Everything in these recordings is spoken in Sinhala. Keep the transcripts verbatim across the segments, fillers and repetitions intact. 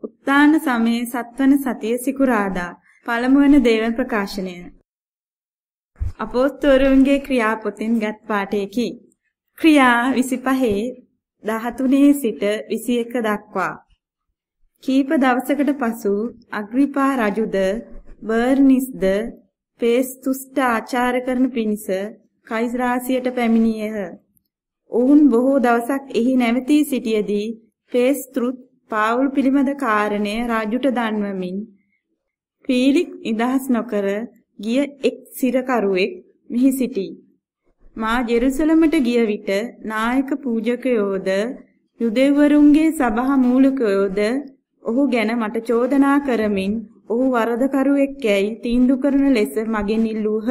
උත්තාන සමයේ සත්වන සතිය සිකුරාදා පළමුවන දේව ප්‍රකාශනය. අපොස්තලරුන්ගේ ක්‍රියාපොතෙන් ගත් පාඨයකි. ක්‍රියා විසිපහේ දහතුනේ සිට විසිඑක දක්වා. කීප දවසකට පසු අග්‍රිපා රජුද බර්නිස්ද පේස්තුස්ට ආචාර කරන පිණිස කයිසරාසියට පැමිණියේහ. ඔවුන් බොහෝ දවසක් එහි නැවතී සිටියේදී පේස්තුත් පාවුල් පිළිබඳ කාරණය රාජුට දන්වමින් පීලික් නිදහස් නොකර ගිය එක් සිරකරුවෙක් මෙහි සිටී. මා ජෙරුසලමට ගිය විට නායක පූජකයෝද යුදෙව්වරුන්ගේ සභා මූලිකයෝද ඔහු ගැන මට චෝදනා කරමින් ඔහු වරදකරුවෙක් යැයි තීන්දුව කරන ලෙස මගෙන් ඉල්ලූහ.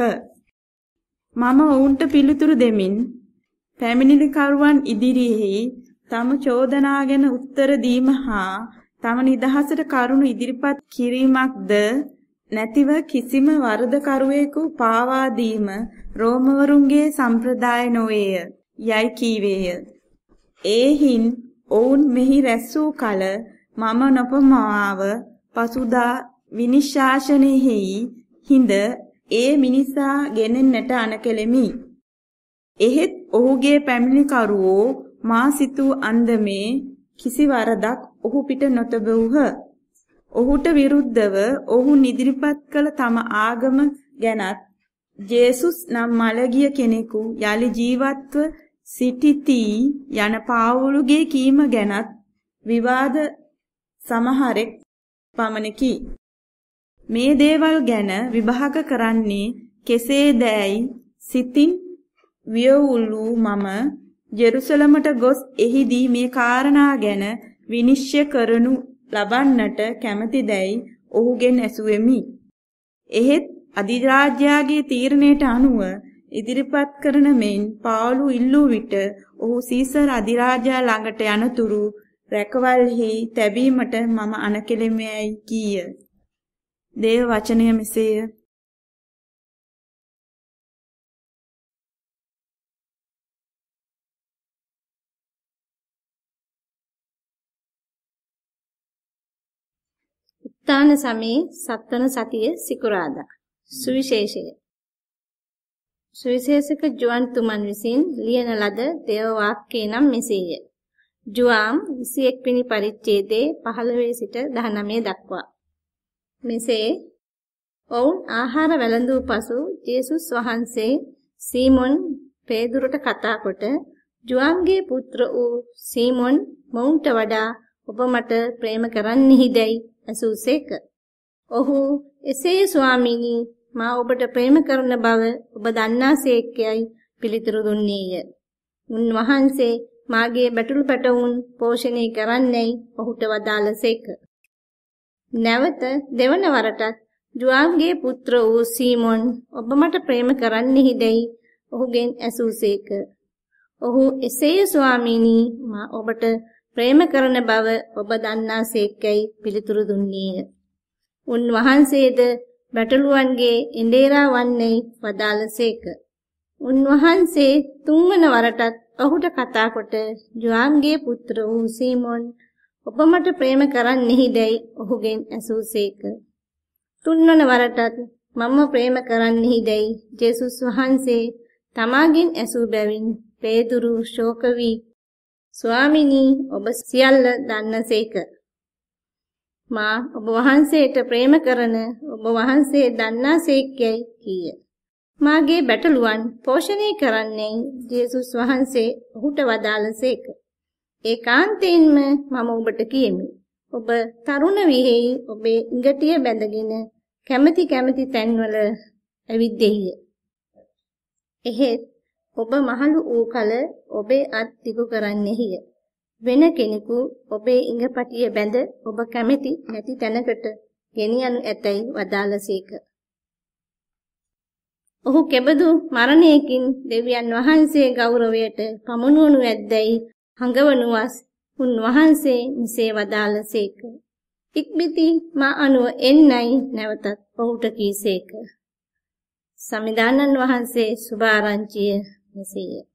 මම ඔවුන්ට පිළිතුරු දෙමින් පැමිණිලිකරුවන් ඉදිරියේ තම චෝදනා ගැන උත්තර දීම හා තම නිදහසට කරුණු ඉදිරිපත් කිරීමක්ද නැතිව කිසිම වරදකරුවෙකු පාවා දීම රෝමවරුන්ගේ සම්ප්‍රදාය නොවේය යයි කීවේය. ඒහින් ඔවුන් මෙහි රැස් වූ කල මම නොපමාව පසුදා විනිශ්ශාසනයෙහි හිඳ ඒ මිනිසා ගෙනෙන්නට අනකෙලෙමි. එහෙත් ඔහුගේ පැමිණිලිකරුවෝ මා සිතූ අන්දමේ කිසි වරදක් ඔහු පිට නොතබවුහ. ඔහුට විරුද්ධව ඔහු ඉදිරිපත් කළ තම ආගම ගැනත් ජේසුස් නම් මළගිය කෙනෙකු යලි ජීවත්ව සිටිති යන පාවුලුගේ කීම ගැනත් විවාද සමහරෙක් පමණකි. මේ දේවල් ගැන විභාග කරන්නේ කෙසේදැයි සිතින් වියවුලු මම ජෙරුසලමට ගොස් එහිදී මේ කාරණා ගැන විනිශ්චය කරනු ලබන්නට කැමැතිදැයි ඔහුගෙන් ඇසුවෙමි. එහෙත් අධිරාජ්‍යයාගේ තීරණයට අනුව ඉදිරිපත් කරන මෙන් පාවුලු ඉල්ලූ විට ඔහු සීසර් අධිරාජයා ළඟට යනතුරු රැකවල්හි තැබීමට මම අනකෙලෙමයි කීය. දේව වචනය මෙසේය. උත්තාන සමයේ සත්වන සතිය සිකුරාදා. සුවිශේෂය. සුවිශේෂක ජුවන් තුමන් විසින් ලියන ලද දේව වාක්‍යය නම් මෙසේය. ජුවාම් විසිඑක් වෙනි පරිච්ඡේදයේ පහළොව සිට දහනවය දක්වා. මෙසේ ඔවුන් ආහාර වැළඳූ පසු ජේසුස් වහන්සේ සීමොන් පේදුරට කතා කොට ජුවාම්ගේ පුත්‍ර වූ සීමොන් මොවුන්ට වඩා ඔබ මට ප්‍රේම කරන්නෙහිදැයි ඇසූසේක. ඔහු එසේ ස්වාමීනි මා ඔබට ප්‍රේම කරන බව ඔබ දන්නාසේකයි පිළිතුරු දුන්නේය. උන්වහන්සේ මාගේ බැටළු පැටවුන් පෝෂණය කරන්නයි ඔහුට වදාළසේක. නැවත දෙවන වරටත් ජුවාම්ගේ පුත්‍ර වූ සීමොන් ඔබ මට ප්‍රේම කරන්නෙහිදැයි ඔහුගෙන් ඇසූසේක. ඔහු එසේ ස්වාමීනි මා ඔබට ප්‍රේම කරන බව ඔබ දන්නාසේකයි පිළිතුරු දුන්නේය. උන්වහන්සේද බැටළුවන්ගේ එඬේරා වන්නේ වදාළසේක. උන්වහන්සේ තුන්වන වරටත් ඔහුට කතා කොට ජුවාම්ගේ පුත්‍ර වූ සීමොන් ඔබ මට ප්‍රේම කරන්නෙහිදැයි ඔහුගෙන් ඇසූසේක. තුන්වන වරටත් මම ප්‍රේම කරන්නෙහිදැයි ජේසුස් වහන්සේ තමාගෙන් ඇසූ බැවින් පේදුරු ශෝක වී ස්වාමිනී ඔබ සියල්ල දන්නසේක. මා ඔබ වහන්සේට ප්‍රේම කරන ඔබ වහන්සේ දන්නාසේකයි කීය. මාගේ බැටළුවන් පෝෂණය කරන්නේ ජේසුස් වහන්සේ ඔහුට වදාළසේක. ඒකාන්තයෙන්ම මම ඔබට කියමි. ඔබ තරුණ වියෙහි ඔබේ ඉඟටිය බැඳගෙන කැමැති කැමැති තැන්වල ඇවිද්දෙහිය. එහෙත් ඔබ මහලු වූ කල ඔබේ අත් දිගු කරන්නෙහිය. වෙන කෙනෙකු ඔබේ ඉඟපටිය බැඳ ඔබ කැමැති නැති තැනකට ගෙනියනු ඇතැයි වදාළසේක. ඔහු කෙබඳු මරණයකින් දෙවියන් වහන්සේ ගෞරවයට පමුණුවනු ඇද්දැයි හඟවනුවස් උන්වහන්සේ මෙසේ වදාළසේක. ඉක්බිති මා අනුව එන්නයි නැවතත් ඔහුට කීසේක. සමිදානන් වහන්සේ සුභාරංචිය මෙසේය.